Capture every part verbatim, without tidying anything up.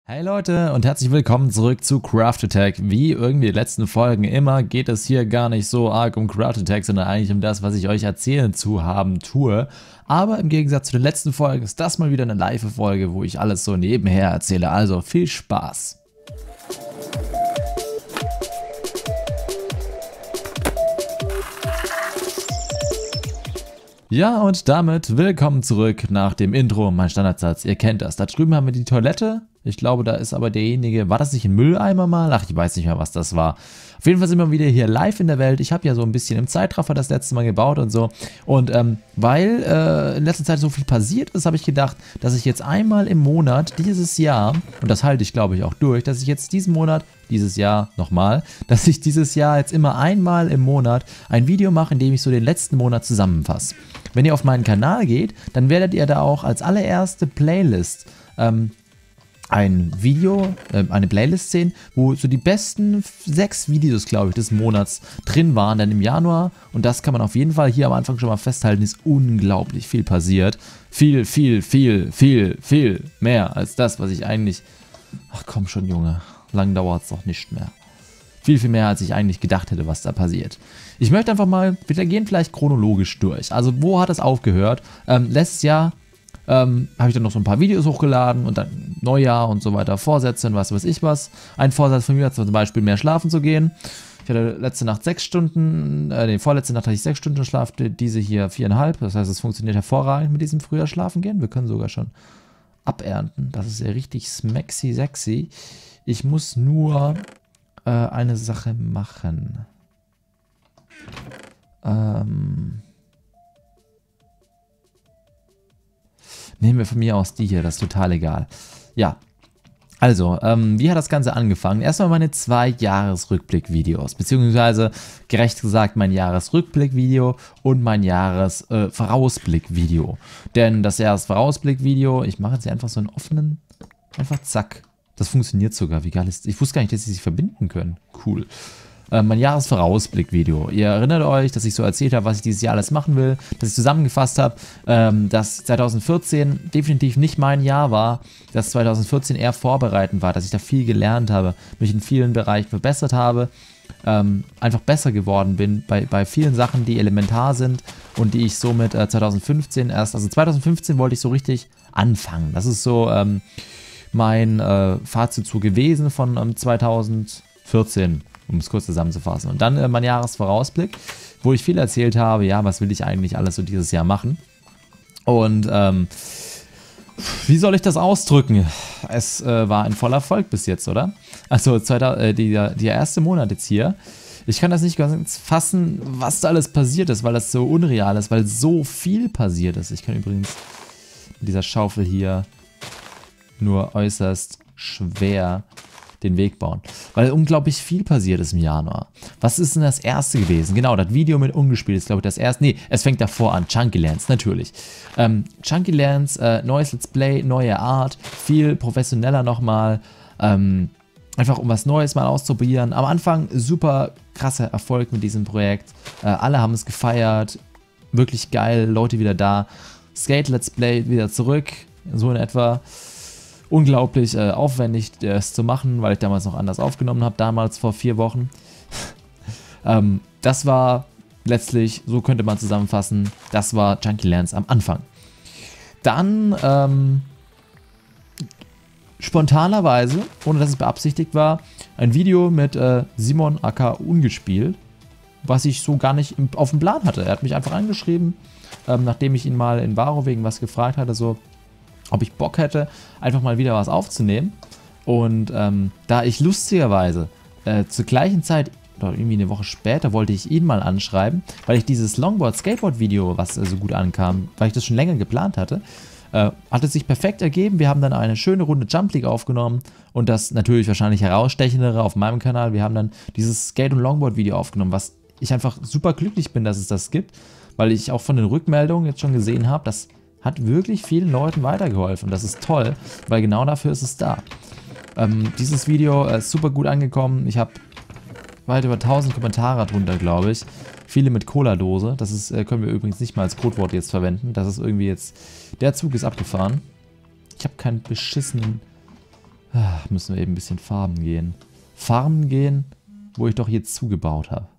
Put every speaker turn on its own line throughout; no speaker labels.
Hey Leute und herzlich willkommen zurück zu Craft Attack. Wie irgendwie die letzten Folgen immer geht es hier gar nicht so arg um Craft Attack, sondern eigentlich um das, was ich euch erzählen zu haben tue. Aber im Gegensatz zu den letzten Folgen ist das mal wieder eine Live-Folge, wo ich alles so nebenher erzähle. Also viel Spaß! Ja, und damit willkommen zurück nach dem Intro, mein Standardsatz, ihr kennt das. Da drüben haben wir die Toilette, ich glaube, da ist aber derjenige, war das nicht ein Mülleimer mal? Ach, ich weiß nicht mehr, was das war. Auf jeden Fall sind wir wieder hier live in der Welt. Ich habe ja so ein bisschen im Zeitraffer das letzte Mal gebaut und so. Und ähm, weil äh, in letzter Zeit so viel passiert ist, habe ich gedacht, dass ich jetzt einmal im Monat dieses Jahr, und das halte ich glaube ich auch durch, dass ich jetzt diesen Monat, dieses Jahr nochmal, dass ich dieses Jahr jetzt immer einmal im Monat ein Video mache, in dem ich so den letzten Monat zusammenfasse. Wenn ihr auf meinen Kanal geht, dann werdet ihr da auch als allererste Playlist ähm, ein Video, äh, eine Playlist sehen, wo so die besten sechs Videos, glaube ich, des Monats drin waren, denn im Januar, und das kann man auf jeden Fall hier am Anfang schon mal festhalten, ist unglaublich viel passiert. Viel, viel, viel, viel, viel mehr als das, was ich eigentlich... Ach komm schon, Junge, lang dauert es doch nicht mehr. Viel, viel mehr, als ich eigentlich gedacht hätte, was da passiert. Ich möchte einfach mal, wir gehen vielleicht chronologisch durch. Also wo hat es aufgehört? Ähm, letztes Jahr ähm, habe ich dann noch so ein paar Videos hochgeladen und dann Neujahr und so weiter, Vorsätze und was weiß ich was. Ein Vorsatz von mir war zum Beispiel mehr schlafen zu gehen. Ich hatte letzte Nacht sechs Stunden, äh, nee, vorletzte Nacht hatte ich sechs Stunden Schlaf, diese hier viereinhalb. Das heißt, es funktioniert hervorragend mit diesem früher schlafen gehen. Wir können sogar schon abernten. Das ist ja richtig smaxy, sexy. Ich muss nur äh, eine Sache machen. Ähm... Nehmen wir von mir aus die hier, das ist total egal. Ja, also, ähm, wie hat das Ganze angefangen? Erstmal meine zwei Jahresrückblick-Videos, beziehungsweise gerecht gesagt mein Jahresrückblick-Video und mein Jahresvorausblick-Video. Äh, Denn das Jahresvorausblick-Video, ich mache jetzt hier einfach so einen offenen, einfach zack. Das funktioniert sogar, wie geil ist das? Ich wusste gar nicht, dass sie sich verbinden können. Cool. Äh, mein Jahresvorausblick-Video. Ihr erinnert euch, dass ich so erzählt habe, was ich dieses Jahr alles machen will, dass ich zusammengefasst habe, ähm, dass zwanzig vierzehn definitiv nicht mein Jahr war, dass zwanzig vierzehn eher vorbereitend war, dass ich da viel gelernt habe, mich in vielen Bereichen verbessert habe, ähm, einfach besser geworden bin bei, bei vielen Sachen, die elementar sind und die ich somit äh, zwanzig fünfzehn erst, also zwanzig fünfzehn wollte ich so richtig anfangen. Das ist so ähm, mein äh, Fazit so gewesen von ähm, zwanzig vierzehn. Um es kurz zusammenzufassen. Und dann äh, mein Jahresvorausblick, wo ich viel erzählt habe, ja, was will ich eigentlich alles so dieses Jahr machen. Und ähm, wie soll ich das ausdrücken? Es äh, war ein voller Erfolg bis jetzt, oder? Also zweitausend, äh, die, der erste Monat jetzt hier. Ich kann das nicht ganz fassen, was da alles passiert ist, weil das so unreal ist, weil so viel passiert ist. Ich kann übrigens mit dieser Schaufel hier nur äußerst schwer den Weg bauen, weil unglaublich viel passiert ist im Januar. Was ist denn das erste gewesen? Genau, das Video mit Ungespielt ist, glaube ich, das erste. Nee, es fängt davor an. Chunky Lance, natürlich. Ähm, Chunky Lance, äh, neues Let's Play, neue Art, viel professioneller nochmal. Ähm, einfach um was Neues mal auszuprobieren. Am Anfang super krasser Erfolg mit diesem Projekt. Äh, alle haben es gefeiert. Wirklich geil, Leute wieder da. Skate Let's Play wieder zurück, so in etwa. Unglaublich äh, aufwendig, das zu machen, weil ich damals noch anders aufgenommen habe, damals vor vier Wochen. ähm, das war letztlich, so könnte man zusammenfassen, das war Chunky Lance am Anfang. Dann ähm, spontanerweise, ohne dass es beabsichtigt war, ein Video mit äh, Simon aka Ungespielt, was ich so gar nicht im, auf dem Plan hatte. Er hat mich einfach angeschrieben, ähm, nachdem ich ihn mal in Varo wegen was gefragt hatte, so ob ich Bock hätte, einfach mal wieder was aufzunehmen. Und ähm, da ich lustigerweise äh, zur gleichen Zeit, oder irgendwie eine Woche später, wollte ich ihn mal anschreiben, weil ich dieses Longboard-Skateboard-Video, was äh, so gut ankam, weil ich das schon länger geplant hatte, äh, hat es sich perfekt ergeben. Wir haben dann eine schöne Runde Jump League aufgenommen und das natürlich wahrscheinlich herausstechendere auf meinem Kanal. Wir haben dann dieses Skate- und Longboard-Video aufgenommen, was ich einfach super glücklich bin, dass es das gibt, weil ich auch von den Rückmeldungen jetzt schon gesehen habe, dass hat wirklich vielen Leuten weitergeholfen. Das ist toll, weil genau dafür ist es da. Ähm, dieses Video ist super gut angekommen. Ich habe weit über tausend Kommentare drunter, glaube ich. Viele mit Cola-Dose. Das ist, äh, können wir übrigens nicht mal als Codewort jetzt verwenden. Das ist irgendwie jetzt... Der Zug ist abgefahren. Ich habe keinen beschissenen Ah, müssen wir eben ein bisschen farmen gehen. Farmen gehen, wo ich doch jetzt zugebaut habe.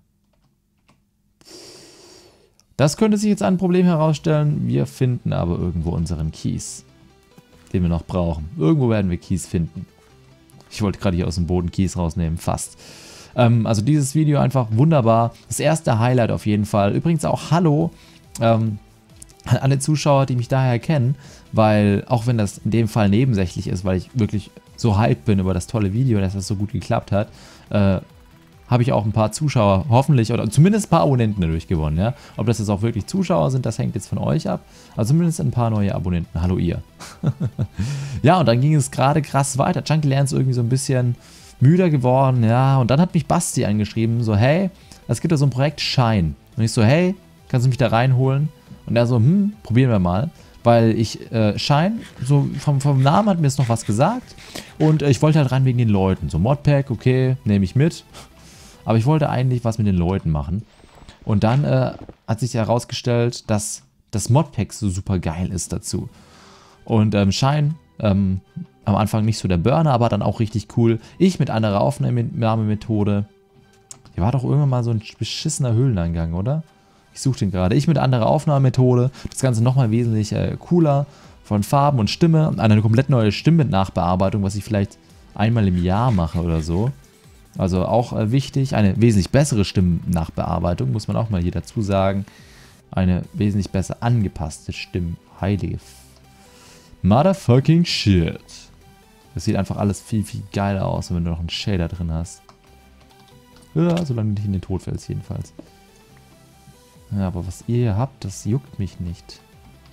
Das könnte sich jetzt ein Problem herausstellen. Wir finden aber irgendwo unseren Kies, den wir noch brauchen. Irgendwo werden wir Kies finden. Ich wollte gerade hier aus dem Boden Kies rausnehmen, fast. Ähm, also dieses Video einfach wunderbar. Das erste Highlight auf jeden Fall. Übrigens auch Hallo ähm, an alle Zuschauer, die mich daher kennen, weil auch wenn das in dem Fall nebensächlich ist, weil ich wirklich so hyped bin über das tolle Video, dass das so gut geklappt hat, äh, habe ich auch ein paar Zuschauer, hoffentlich, oder zumindest ein paar Abonnenten dadurch gewonnen. Ja? Ob das jetzt auch wirklich Zuschauer sind, das hängt jetzt von euch ab. Also zumindest ein paar neue Abonnenten. Hallo ihr. Ja, und dann ging es gerade krass weiter. Junkie Land ist irgendwie so ein bisschen müder geworden. Ja, und dann hat mich Basti angeschrieben, so hey, es gibt da so ein Projekt Shine. Und ich so, hey, kannst du mich da reinholen? Und er so, hm, probieren wir mal. Weil ich, äh, Shine, so vom, vom Namen hat mir jetzt noch was gesagt. Und äh, ich wollte halt rein wegen den Leuten. So Modpack, okay, nehme ich mit. Aber ich wollte eigentlich was mit den Leuten machen. Und dann äh, hat sich herausgestellt, dass das Modpack so super geil ist dazu. Und ähm, Shine, ähm, am Anfang nicht so der Burner, aber dann auch richtig cool. Ich mit anderer Aufnahmemethode. Hier war doch irgendwann mal so ein beschissener Höhleneingang, oder? Ich suche den gerade. Ich mit anderer Aufnahmemethode. Das Ganze nochmal wesentlich äh, cooler. Von Farben und Stimme. Eine komplett neue Stimmen-Nachbearbeitung, was ich vielleicht einmal im Jahr mache oder so. Also auch äh, wichtig. Eine wesentlich bessere Stimmennachbearbeitung, muss man auch mal hier dazu sagen. Eine wesentlich besser angepasste Stimme. Heilige F Motherfucking Shit. Das sieht einfach alles viel, viel geiler aus, wenn du noch einen Shader drin hast. Ja, solange du nicht in den Tod fällst jedenfalls. Ja, aber was ihr hier habt, das juckt mich nicht.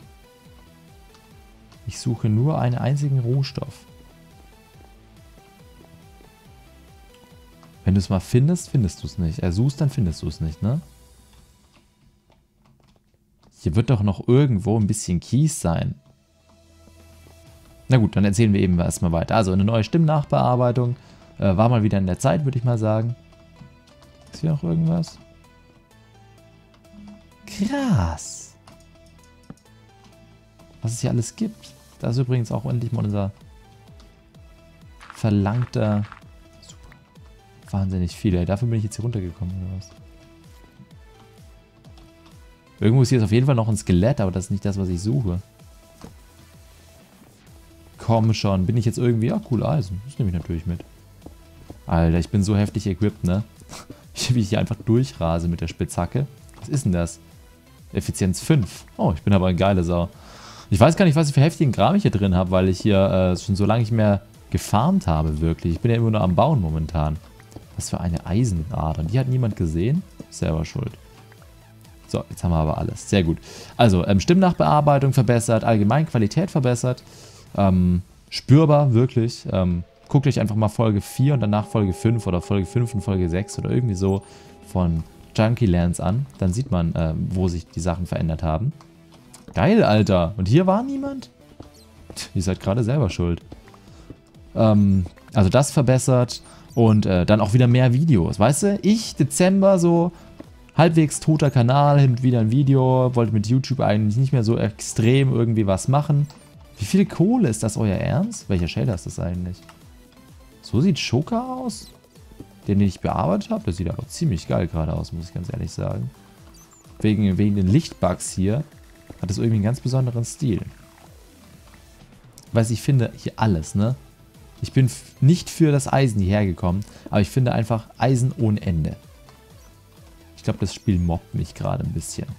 Ich suche nur einen einzigen Rohstoff. Wenn du es mal findest, findest du es nicht. Er suchst, dann findest du es nicht, ne? Hier wird doch noch irgendwo ein bisschen Kies sein. Na gut, dann erzählen wir eben erstmal weiter. Also eine neue Stimmnachbearbeitung. Äh, war mal wieder in der Zeit, würde ich mal sagen. Ist hier noch irgendwas? Krass. Was es hier alles gibt. Da ist übrigens auch endlich mal unser verlangter... Super. Wahnsinnig viel, ey. Dafür bin ich jetzt hier runtergekommen, oder was? Irgendwo ist hier auf jeden Fall noch ein Skelett, aber das ist nicht das, was ich suche. Komm schon. Bin ich jetzt irgendwie... Ja, cool, Eisen. Das nehme ich natürlich mit. Alter, ich bin so heftig equipped, ne? Wie ich hier einfach durchrase mit der Spitzhacke. Was ist denn das? Effizienz fünf. Oh, ich bin aber eine geile Sau. Ich weiß gar nicht, was ich für heftigen Kram ich hier drin habe, weil ich hier äh, schon so lange nicht mehr gefarmt habe, wirklich. Ich bin ja immer nur am Bauen momentan. Was für eine Eisenader. Die hat niemand gesehen? Selber schuld. So, jetzt haben wir aber alles. Sehr gut. Also, ähm, Stimmnachbearbeitung verbessert, allgemein Qualität verbessert. Ähm, spürbar, wirklich. Ähm, guckt euch einfach mal Folge vier und danach Folge fünf oder Folge fünf und Folge sechs oder irgendwie so von Junkie Lands an. Dann sieht man, äh, wo sich die Sachen verändert haben. Geil, Alter. Und hier war niemand? Ihr seid gerade selber schuld. Ähm, also das verbessert und äh, dann auch wieder mehr Videos. Weißt du, ich, Dezember, so halbwegs toter Kanal, hin und wieder ein Video, wollte mit YouTube eigentlich nicht mehr so extrem irgendwie was machen. Wie viel Kohle ist das, euer Ernst? Welcher Shader ist das eigentlich? So sieht Shoka aus? Den, den ich bearbeitet habe? Das sieht aber ziemlich geil gerade aus, muss ich ganz ehrlich sagen. Wegen, wegen den Lichtbugs hier hat es irgendwie einen ganz besonderen Stil. Weiß ich finde hier alles, ne? Ich bin nicht für das Eisen hierher gekommen, aber ich finde einfach Eisen ohne Ende. Ich glaube, das Spiel mobbt mich gerade ein bisschen.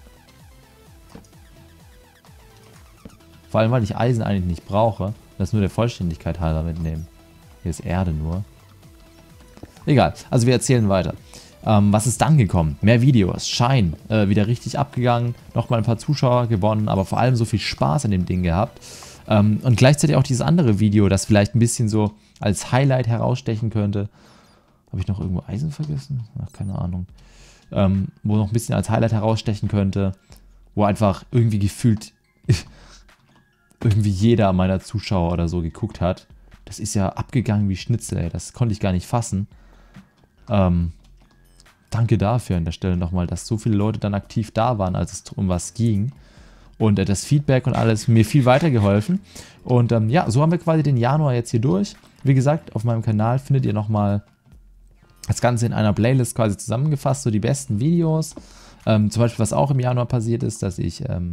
Vor allem, weil ich Eisen eigentlich nicht brauche. Das nur der Vollständigkeit halber mitnehmen. Hier ist Erde nur. Egal, also wir erzählen weiter. Ähm, was ist dann gekommen? Mehr Videos, Shine, äh, wieder richtig abgegangen, nochmal ein paar Zuschauer gewonnen, aber vor allem so viel Spaß an dem Ding gehabt. Ähm, und gleichzeitig auch dieses andere Video, das vielleicht ein bisschen so als Highlight herausstechen könnte. Habe ich noch irgendwo Eisen vergessen? Ach, keine Ahnung. Ähm, wo noch ein bisschen als Highlight herausstechen könnte, wo einfach irgendwie gefühlt irgendwie jeder meiner Zuschauer oder so geguckt hat. Das ist ja abgegangen wie Schnitzel, ey. Das konnte ich gar nicht fassen. Ähm, danke dafür an der Stelle nochmal, dass so viele Leute dann aktiv da waren, als es um was ging. Und äh, das Feedback und alles mir viel weitergeholfen. Und ähm, ja, so haben wir quasi den Januar jetzt hier durch. Wie gesagt, auf meinem Kanal findet ihr nochmal das Ganze in einer Playlist quasi zusammengefasst, so die besten Videos. Ähm, zum Beispiel, was auch im Januar passiert ist, dass ich ähm,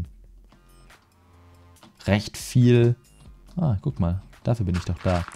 recht viel... Ah, guck mal, dafür bin ich doch da.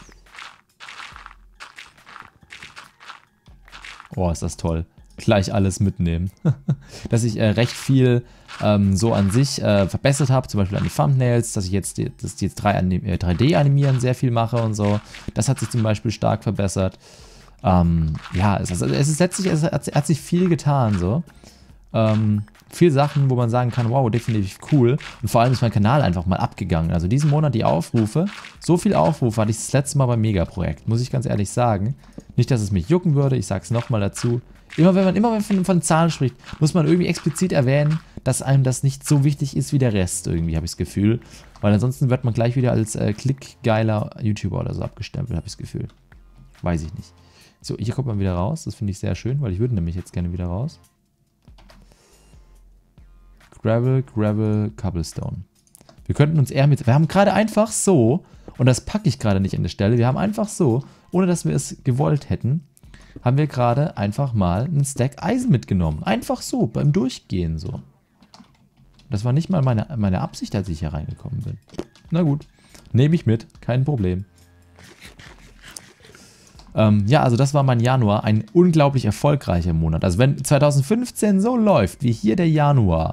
Oh, ist das toll. Gleich alles mitnehmen. Dass ich äh, recht viel ähm, so an sich äh, verbessert habe, zum Beispiel an die Thumbnails, dass ich jetzt, die, dass ich jetzt drei D animieren sehr viel mache und so. Das hat sich zum Beispiel stark verbessert. Ähm, ja, es, also es ist letztlich, es hat, hat sich viel getan, so. Ähm, viel Sachen, wo man sagen kann, wow, definitiv cool. Und vor allem ist mein Kanal einfach mal abgegangen. Also diesen Monat die Aufrufe, so viel Aufrufe hatte ich das letzte Mal beim Megaprojekt, muss ich ganz ehrlich sagen. Nicht, dass es mich jucken würde, ich sage es nochmal dazu. Immer wenn man immer wenn von, von Zahlen spricht, muss man irgendwie explizit erwähnen, dass einem das nicht so wichtig ist wie der Rest, irgendwie, habe ich das Gefühl. Weil ansonsten wird man gleich wieder als äh, klickgeiler YouTuber oder so abgestempelt, habe ich das Gefühl. Weiß ich nicht. So, hier kommt man wieder raus, das finde ich sehr schön, weil ich würde nämlich jetzt gerne wieder raus. Gravel, Gravel, Cobblestone. Wir könnten uns eher mit... Wir haben gerade einfach so, und das packe ich gerade nicht an der Stelle, wir haben einfach so, ohne dass wir es gewollt hätten, haben wir gerade einfach mal einen Stack Eisen mitgenommen. Einfach so, beim Durchgehen so. Das war nicht mal meine, meine Absicht, als ich hier reingekommen bin. Na gut, nehme ich mit, kein Problem. Ähm, ja, also das war mein Januar, ein unglaublich erfolgreicher Monat. Also wenn zweitausendfünfzehn so läuft, wie hier der Januar,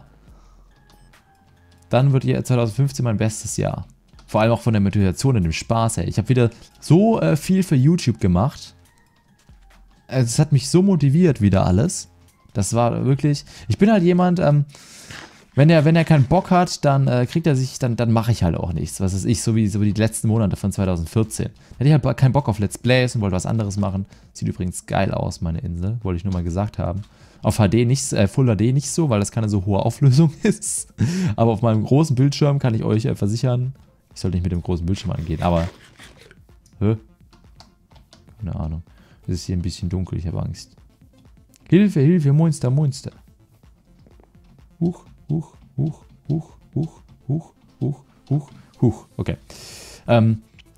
dann wird hier zweitausendfünfzehn mein bestes Jahr. Vor allem auch von der Motivation und dem Spaß her. Ich habe wieder so äh, viel für YouTube gemacht. Es hat mich so motiviert wieder alles. Das war wirklich... Ich bin halt jemand, ähm, wenn er, wenn er keinen Bock hat, dann äh, kriegt er sich, dann, dann mache ich halt auch nichts. Was weiß ich, so wie, so wie die letzten Monate von zweitausendvierzehn. Da hatte ich halt keinen Bock auf Let's Plays und wollte was anderes machen. Sieht übrigens geil aus, meine Insel. Wollte ich nur mal gesagt haben. Auf H D nicht, äh, Full H D nicht so, weil das keine so hohe Auflösung ist. Aber auf meinem großen Bildschirm kann ich euch äh, versichern, ich sollte nicht mit dem großen Bildschirm angehen, aber... Hä? Keine Ahnung. Es ist hier ein bisschen dunkel, ich habe Angst. Hilfe, Hilfe, Monster, Monster. Huch, huch, huch, huch, huch, huch, huch, huch, huch. Okay. Ähm...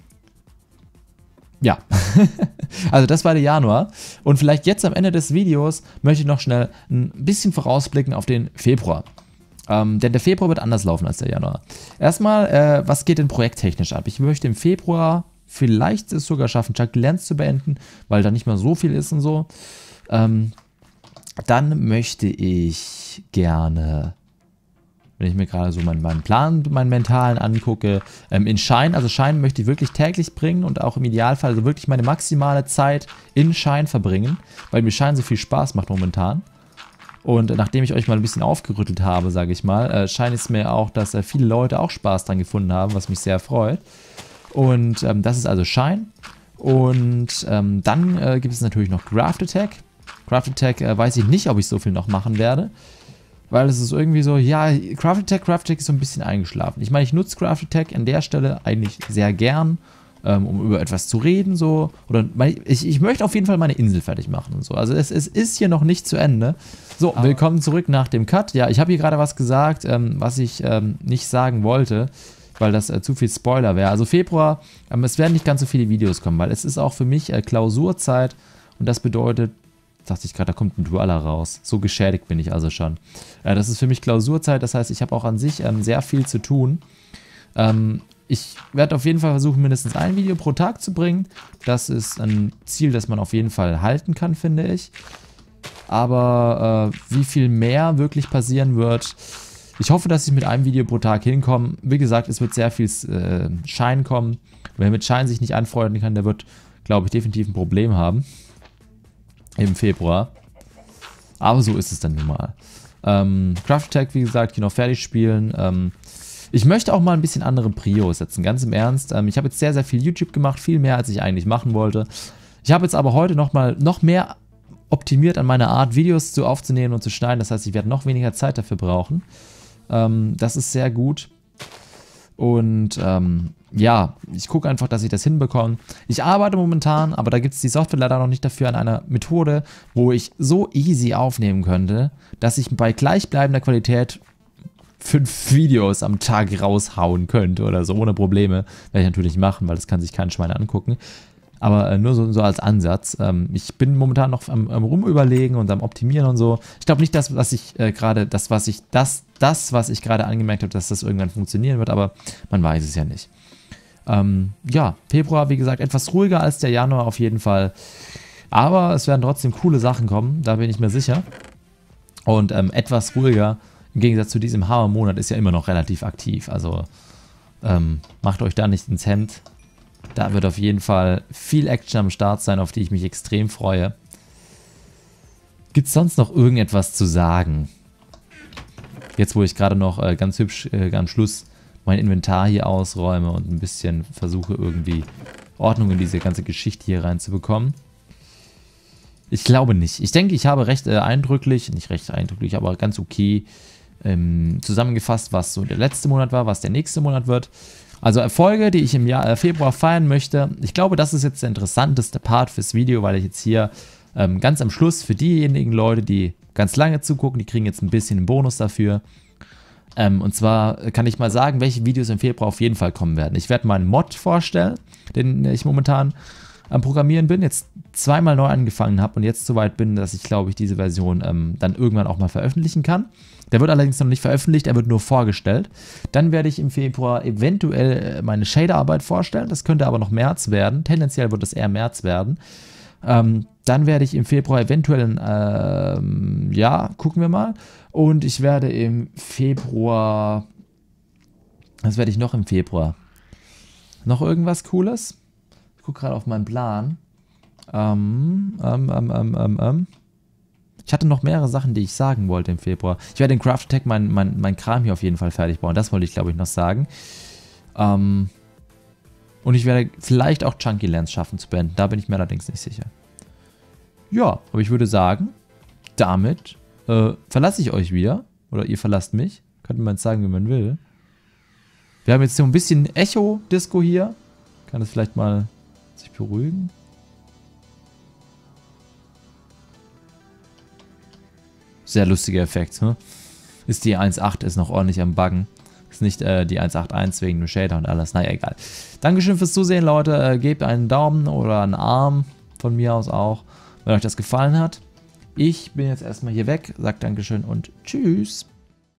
Ja, also das war der Januar und vielleicht jetzt am Ende des Videos möchte ich noch schnell ein bisschen vorausblicken auf den Februar. Ähm, denn der Februar wird anders laufen als der Januar. Erstmal, äh, was geht denn projekttechnisch ab? Ich möchte im Februar vielleicht es sogar schaffen, Chuck Lands zu beenden, weil da nicht mehr so viel ist und so. Ähm, dann möchte ich gerne... Wenn ich mir gerade so meinen, meinen Plan, meinen mentalen angucke, ähm, in Shine, also Shine möchte ich wirklich täglich bringen und auch im Idealfall also wirklich meine maximale Zeit in Shine verbringen, weil mir Shine so viel Spaß macht momentan. Und nachdem ich euch mal ein bisschen aufgerüttelt habe, sage ich mal, äh, scheint es mir auch, dass äh, viele Leute auch Spaß dran gefunden haben, was mich sehr freut. Und ähm, das ist also Shine. Und ähm, dann äh, gibt es natürlich noch Craft Attack. Craft Attack äh, weiß ich nicht, ob ich so viel noch machen werde. Weil es ist irgendwie so, ja, Craft Attack, Craft Attack ist so ein bisschen eingeschlafen. Ich meine, ich nutze Craft Attack an der Stelle eigentlich sehr gern, ähm, um über etwas zu reden, so. Oder mein, ich, ich möchte auf jeden Fall meine Insel fertig machen und so. Also es, es ist hier noch nicht zu Ende. So, aber willkommen zurück nach dem Cut. Ja, ich habe hier gerade was gesagt, ähm, was ich ähm, nicht sagen wollte, weil das äh, zu viel Spoiler wäre. Also Februar, ähm, es werden nicht ganz so viele Videos kommen, weil es ist auch für mich äh, Klausurzeit und das bedeutet, dachte ich gerade, da kommt ein Dualer raus. So geschädigt bin ich also schon. Äh, das ist für mich Klausurzeit, das heißt, ich habe auch an sich ähm, sehr viel zu tun. Ähm, ich werde auf jeden Fall versuchen, mindestens ein Video pro Tag zu bringen. Das ist ein Ziel, das man auf jeden Fall halten kann, finde ich. Aber äh, wie viel mehr wirklich passieren wird, ich hoffe, dass ich mit einem Video pro Tag hinkomme. Wie gesagt, es wird sehr viel äh, Shine kommen. Wer mit Shine sich nicht anfreunden kann, der wird, glaube ich, definitiv ein Problem haben. Im Februar. Aber so ist es dann nun mal. Ähm, Craft Attack, wie gesagt, hier noch fertig spielen. Ähm, ich möchte auch mal ein bisschen andere Prios setzen, ganz im Ernst. Ähm, ich habe jetzt sehr, sehr viel YouTube gemacht, viel mehr, als ich eigentlich machen wollte. Ich habe jetzt aber heute noch mal noch mehr optimiert an meiner Art, Videos zu aufzunehmen und zu schneiden. Das heißt, ich werde noch weniger Zeit dafür brauchen. Ähm, das ist sehr gut. Und ähm, ja, ich gucke einfach, dass ich das hinbekomme. Ich arbeite momentan, aber da gibt es die Software leider noch nicht dafür, an einer Methode, wo ich so easy aufnehmen könnte, dass ich bei gleichbleibender Qualität fünf Videos am Tag raushauen könnte oder so, ohne Probleme, werde ich natürlich machen, weil das kann sich kein Schwein angucken. Aber äh, nur so, so als Ansatz. Ähm, ich bin momentan noch am, am Rumüberlegen und am Optimieren und so. Ich glaube nicht, dass was ich äh, gerade, das, was ich, das, das, was ich gerade angemerkt habe, dass das irgendwann funktionieren wird, aber man weiß es ja nicht. Ähm, ja, Februar, wie gesagt, etwas ruhiger als der Januar auf jeden Fall. Aber es werden trotzdem coole Sachen kommen, da bin ich mir sicher. Und ähm, etwas ruhiger, im Gegensatz zu diesem Hammermonat, ist ja immer noch relativ aktiv. Also ähm, macht euch da nicht ins Hemd. Da wird auf jeden Fall viel Action am Start sein, auf die ich mich extrem freue. Gibt es sonst noch irgendetwas zu sagen? Jetzt, wo ich gerade noch äh, ganz hübsch äh, am Schluss mein Inventar hier ausräume und ein bisschen versuche irgendwie Ordnung in diese ganze Geschichte hier reinzubekommen. Ich glaube nicht. Ich denke, ich habe recht äh, eindrücklich, nicht recht eindrücklich, aber ganz okay ähm, zusammengefasst, was so der letzte Monat war, was der nächste Monat wird. Also Erfolge, die ich im Jahr, äh, Februar feiern möchte. Ich glaube, das ist jetzt der interessanteste Part fürs Video, weil ich jetzt hier ähm, ganz am Schluss für diejenigen Leute, die ganz lange zugucken, die kriegen jetzt ein bisschen einen Bonus dafür. Ähm, und zwar kann ich mal sagen, welche Videos im Februar auf jeden Fall kommen werden. Ich werde mal einen Mod vorstellen, den ich momentan am Programmieren bin, jetzt zweimal neu angefangen habe und jetzt soweit bin, dass ich, glaube ich, diese Version ähm, dann irgendwann auch mal veröffentlichen kann. Der wird allerdings noch nicht veröffentlicht, er wird nur vorgestellt. Dann werde ich im Februar eventuell meine Shader-Arbeit vorstellen, das könnte aber noch März werden, tendenziell wird es eher März werden. Ähm, dann werde ich im Februar eventuell, ähm, ja, gucken wir mal. Und ich werde im Februar, was werde ich noch im Februar? Noch irgendwas Cooles? Ich gucke gerade auf meinen Plan. Ähm, ähm, ähm, ähm, ähm, ähm. Ich hatte noch mehrere Sachen, die ich sagen wollte im Februar. Ich werde in Craft Tech mein, mein, mein Kram hier auf jeden Fall fertig bauen. Das wollte ich, glaube ich, noch sagen. Ähm, und ich werde vielleicht auch Chunky Lands schaffen zu beenden. Da bin ich mir allerdings nicht sicher. Ja, aber ich würde sagen, damit äh, verlasse ich euch wieder. Oder ihr verlasst mich. Könnte man jetzt sagen, wie man will. Wir haben jetzt so ein bisschen Echo-Disco hier. Kann das vielleicht mal sich beruhigen? Sehr lustiger Effekt, ne? Ist die eins Punkt acht, ist noch ordentlich am Buggen. Ist nicht äh, die eins Punkt achtundsechzig wegen dem Shader und alles. Naja, egal. Dankeschön fürs Zusehen, Leute. Äh, gebt einen Daumen oder einen Arm von mir aus auch, wenn euch das gefallen hat. Ich bin jetzt erstmal hier weg. Sagt Dankeschön und tschüss.